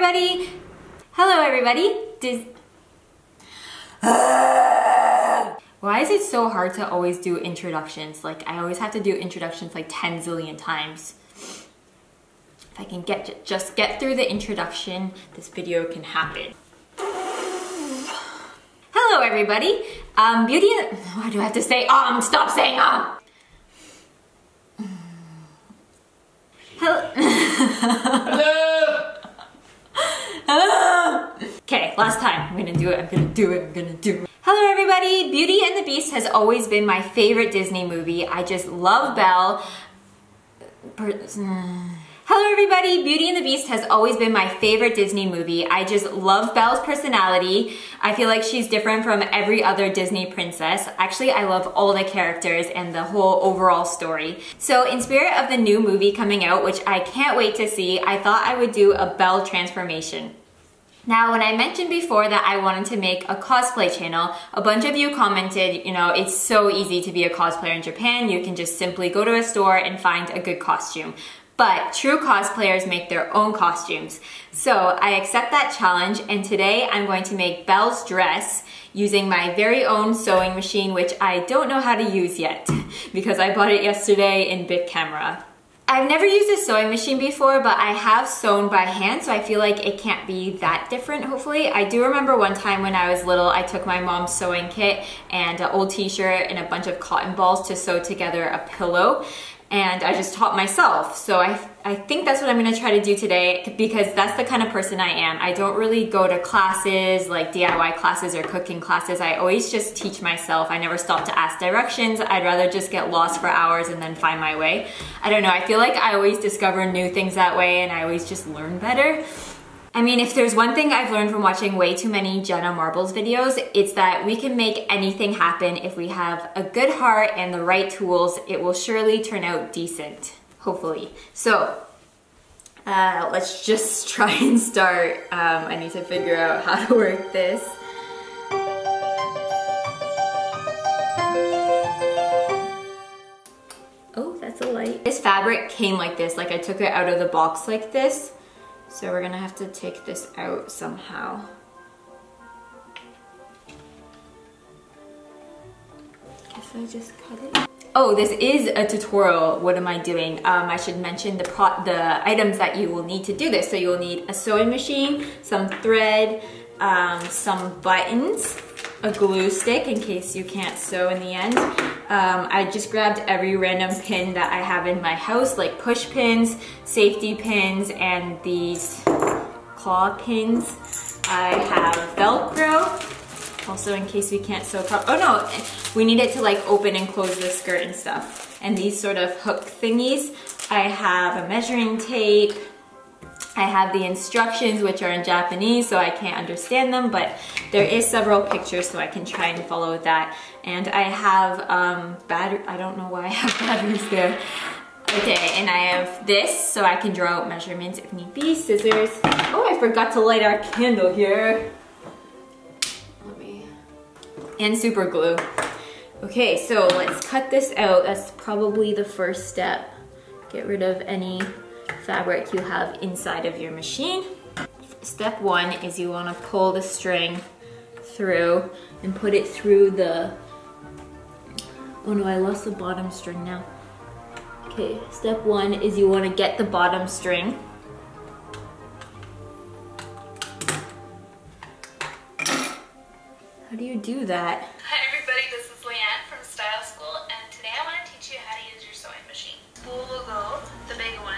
everybody! Hello everybody! Why is it so hard to always do introductions? Like, I always have to do introductions like 10 zillion times. If I can just get through the introduction, this video can happen. Hello everybody! Beauty and... Why do I have to say Stop saying Hello. Okay, last time. I'm gonna do it. Hello everybody! Beauty and the Beast has always been my favorite Disney movie. I just love Belle. Hello everybody! Beauty and the Beast has always been my favorite Disney movie. I just love Belle's personality. I feel like she's different from every other Disney princess. Actually, I love all the characters and the whole overall story. So in spirit of the new movie coming out, which I can't wait to see, I thought I would do a Belle transformation. Now, when I mentioned before that I wanted to make a cosplay channel, a bunch of you commented, you know, it's so easy to be a cosplayer in Japan. You can just simply go to a store and find a good costume. But true cosplayers make their own costumes. So I accept that challenge, and today I'm going to make Belle's dress using my very own sewing machine, which I don't know how to use yet because I bought it yesterday in Bic Camera. I've never used a sewing machine before, but I have sewn by hand, so I feel like it can't be that different, hopefully. I do remember one time when I was little, I took my mom's sewing kit and an old t-shirt and a bunch of cotton balls to sew together a pillow, and I just taught myself. So I think that's what I'm gonna try to do today, because that's the kind of person I am. I don't really go to classes, like DIY classes or cooking classes. I always just teach myself. I never stop to ask directions. I'd rather just get lost for hours and then find my way. I don't know, I feel like I always discover new things that way, and I always just learn better. I mean, if there's one thing I've learned from watching way too many Jenna Marbles videos, it's that we can make anything happen if we have a good heart and the right tools. It will surely turn out decent, hopefully. So, let's just try and start. I need to figure out how to work this. Oh, that's a light. This fabric came like this, like I took it out of the box like this. So we're gonna have to take this out somehow. Guess I just cut it. Oh, this is a tutorial. What am I doing? I should mention the items that you will need to do this. So you will need a sewing machine, some thread, some buttons, a glue stick in case you can't sew in the end. I just grabbed every random pin that I have in my house, like push pins, safety pins, and these claw pins. I have Velcro, also in case we can't sew properly. Oh no, we need it to like open and close the skirt and stuff. And these sort of hook thingies. I have a measuring tape. I have the instructions, which are in Japanese, so I can't understand them, but there is several pictures, so I can try and follow that. And I have I don't know why I have batteries there. Okay, and I have this, so I can draw out measurements if need be. Scissors. Oh, I forgot to light our candle here. And super glue. Okay, so let's cut this out. That's probably the first step. Get rid of any fabric you have inside of your machine. Step one is you want to pull the string through and put it through the... Oh no, I lost the bottom string now. Okay, step one is you want to get the bottom string. How do you do that? Hi everybody, this is Leanne from Style School, and today I want to teach you how to use your sewing machine. Spool will go, the big one.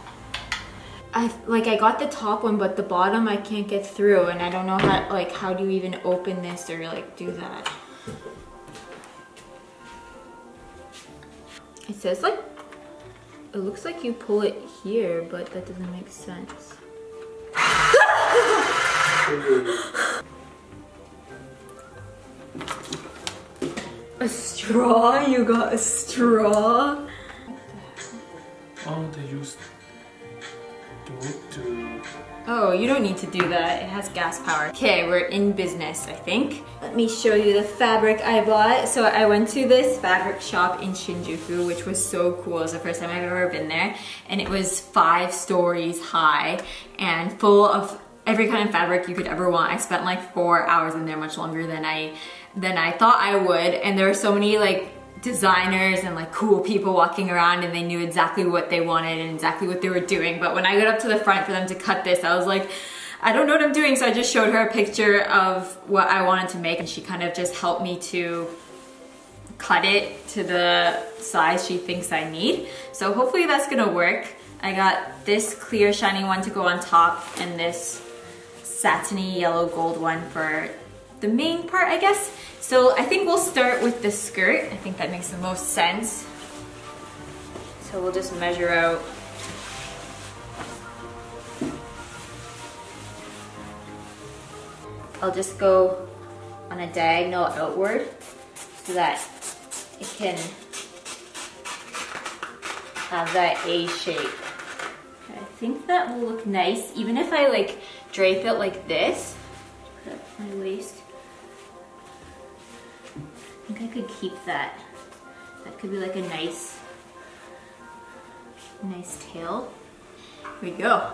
I got the top one, but the bottom I can't get through, and I don't know how do you even open this or like do that. It says like, it looks like you pull it here, but that doesn't make sense. A straw? You got a straw? Oh, they used to... Oh, you don't need to do that. It has gas power. Okay, we're in business, I think. Let me show you the fabric I bought. So I went to this fabric shop in Shinjuku, which was so cool. It was the first time I've ever been there. And it was 5 stories high and full of every kind of fabric you could ever want. I spent like 4 hours in there, much longer than I thought I would. And there were so many like designers and like cool people walking around, and they knew exactly what they wanted and exactly what they were doing. But when I got up to the front for them to cut this, I was like, I don't know what I'm doing. So I just showed her a picture of what I wanted to make, and she kind of just helped me to cut it to the size she thinks I need. So hopefully that's gonna work. I got this clear shiny one to go on top and this satiny yellow gold one for the main part, I guess. So I think we'll start with the skirt. I think that makes the most sense. So we'll just measure out. I'll just go on a diagonal outward so that it can have that A shape. I think that will look nice, even if I like drape it like this. Put up my waist. I think I could keep that. That could be like a nice tail. Here we go.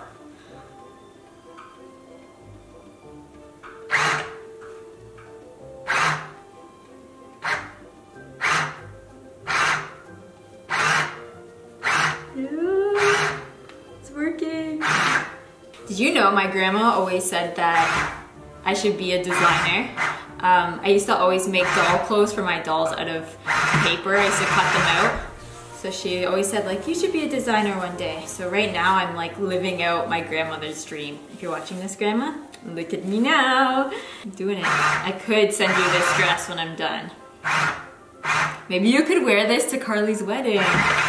It's working. Did you know my grandma always said that I should be a designer? I used to always make doll clothes for my dolls out of paper. I used to cut them out. So she always said like, you should be a designer one day. So right now I'm like living out my grandmother's dream. If you're watching this, Grandma, look at me now. I'm doing it. I could send you this dress when I'm done. Maybe you could wear this to Carly's wedding.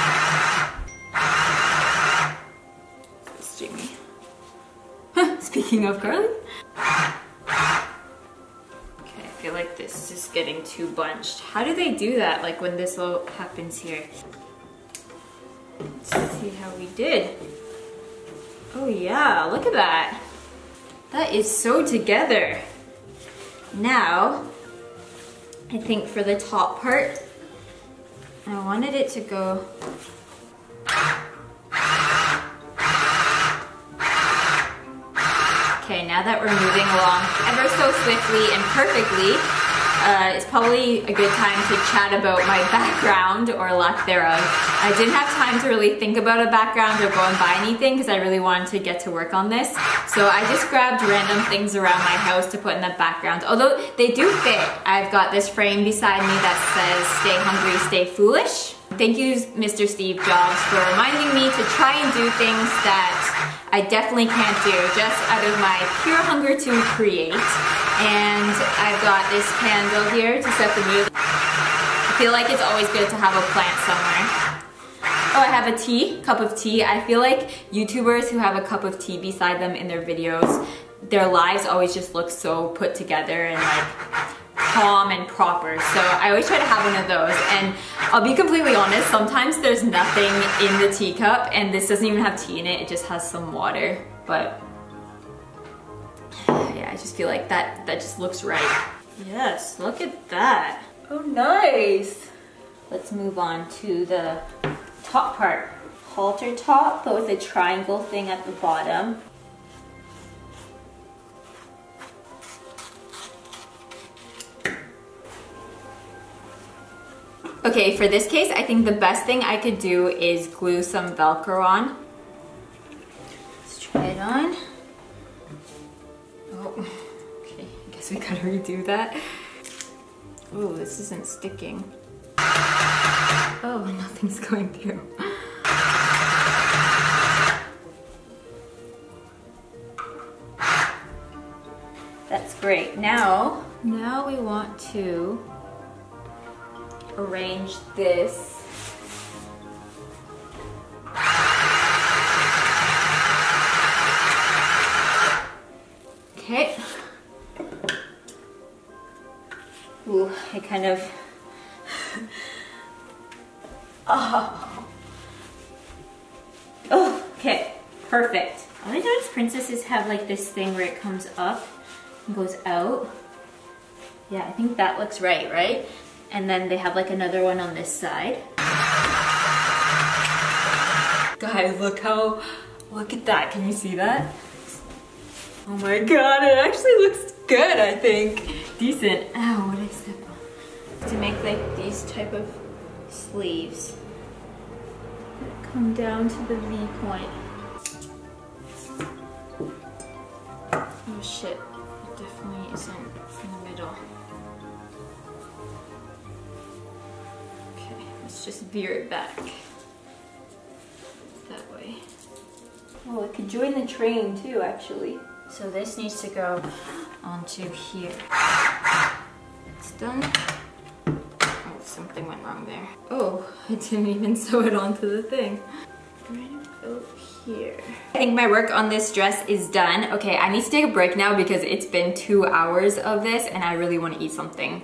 It's Jamie. Speaking of Carly. Okay, I feel like this is getting too bunched. How do they do that? Like when this all happens here. Let's see how we did. Oh yeah, look at that. That is so together. Now, I think for the top part, I wanted it to go. Okay, now that we're moving along ever so swiftly and perfectly, it's probably a good time to chat about my background or lack thereof. I didn't have time to really think about a background or go and buy anything because I really wanted to get to work on this. So I just grabbed random things around my house to put in the background. Although they do fit. I've got this frame beside me that says, "Stay hungry, stay foolish." Thank you, Mr. Steve Jobs, for reminding me to try and do things that I definitely can't do, just out of my pure hunger to create. And I've got this candle here to set the mood. I feel like it's always good to have a plant somewhere. Oh, I have a cup of tea. I feel like YouTubers who have a cup of tea beside them in their videos, their lives always just look so put together and like calm and proper. So I always try to have one of those. And I'll be completely honest, sometimes there's nothing in the teacup and this doesn't even have tea in it. It just has some water. But yeah, I just feel like that just looks right. Yes, look at that. Oh, nice. Let's move on to the top part. Halter top, but with a triangle thing at the bottom. Okay, for this case, I think the best thing I could do is glue some Velcro on. Let's try it on. Oh, okay, I guess we gotta redo that. Oh, this isn't sticking. Oh, nothing's going through. That's great. Now we want to arrange this. Okay. Ooh, I kind of... Oh, okay, perfect. All the Dance Princesses have like this thing where it comes up and goes out. Yeah, I think that looks right? And then they have like another one on this side. Guys, look at that. Can you see that? Oh my god, it actually looks good, I think. Decent. Ow, what did I step on? To make like these type of sleeves. Come down to the V point. Oh shit, it definitely isn't in the middle. Okay, let's just veer it back. That way. Oh, it could join the train too, actually. So this needs to go onto here. It's done. Oh, something went wrong there. Oh, I didn't even sew it onto the thing. Right over here. I think my work on this dress is done. Okay, I need to take a break now because it's been 2 hours of this and I really want to eat something.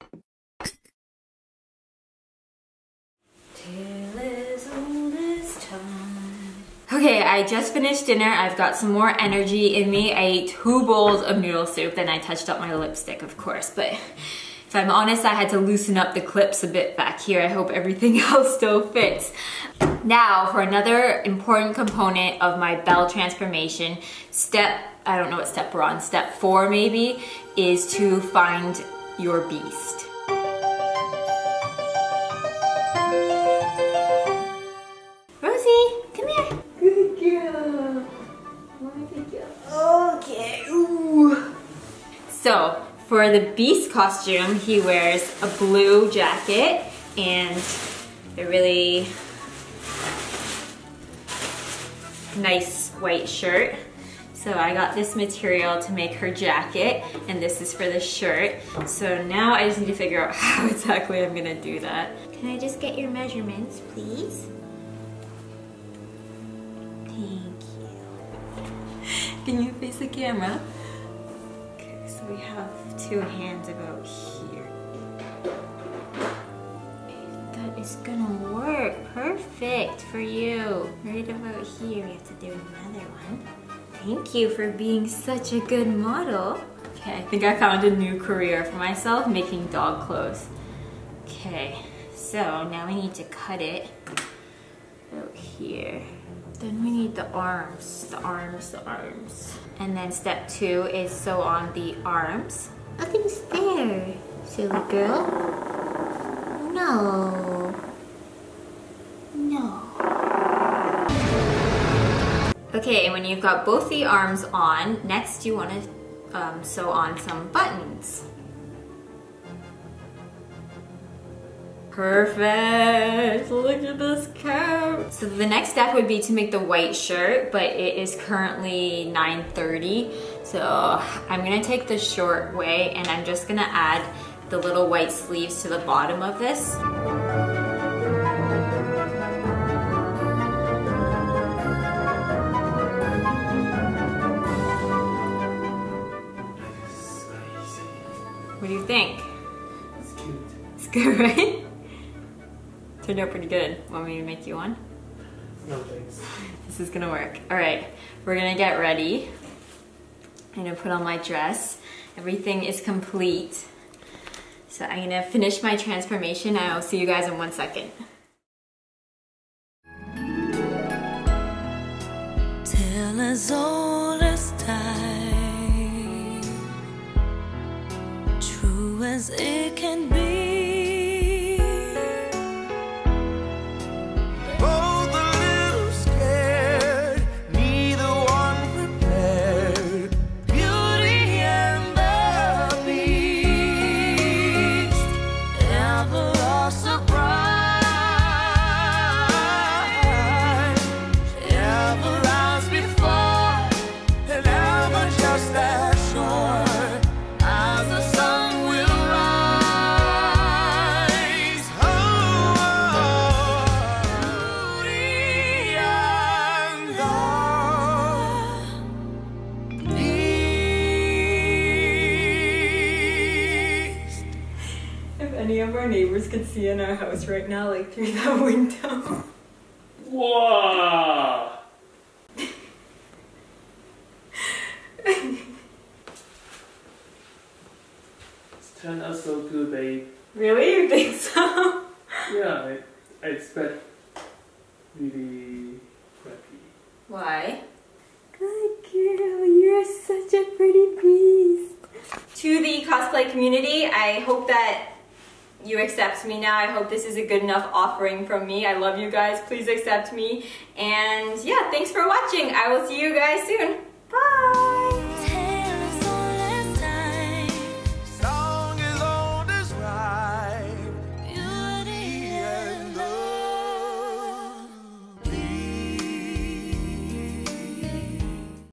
Okay, I just finished dinner. I've got some more energy in me. I ate 2 bowls of noodle soup, then I touched up my lipstick, of course. But if I'm honest, I had to loosen up the clips a bit back here. I hope everything else still fits. Now, for another important component of my bell transformation, I don't know what step we're on, step 4 maybe, is to find your beast. Okay, ooh. So, for the beast costume, he wears a blue jacket and a really nice white shirt. So I got this material to make her jacket, and this is for the shirt. So now I just need to figure out how exactly I'm gonna do that. Can I just get your measurements, please? Can you face the camera? Okay, so we have 2 hands about here. That is gonna work. Perfect for you. Right about here, we have to do another one. Thank you for being such a good model. Okay, I think I found a new career for myself, making dog clothes. Okay, so now we need to cut it out here. Then we need the arms, the arms. And then step 2 is sew on the arms. Nothing's there, silly girl. No. No. Okay, and when you've got both the arms on, next you want to sew on some buttons. Perfect, look at this coat. So the next step would be to make the white shirt, but it is currently 9:30. So I'm gonna take the short way and I'm just gonna add the little white sleeves to the bottom of this. What do you think? It's cute. It's good, right? Turned out pretty good. Want me to make you one? No thanks. This is gonna work. All right, we're gonna get ready. I'm gonna put on my dress. Everything is complete. So I'm gonna finish my transformation and I'll see you guys in 1 second. Till as old as time, true as it can be. Any of our neighbors could see in our house right now, like through that window. Wow! It's turned out so good, babe. Really? You think so? Yeah, I expect really crappy. Why? Good girl, you're so such a pretty beast. To the cosplay community, I hope that you accept me now. I hope this is a good enough offering from me. I love you guys. Please accept me. And yeah, thanks for watching. I will see you guys soon. Bye!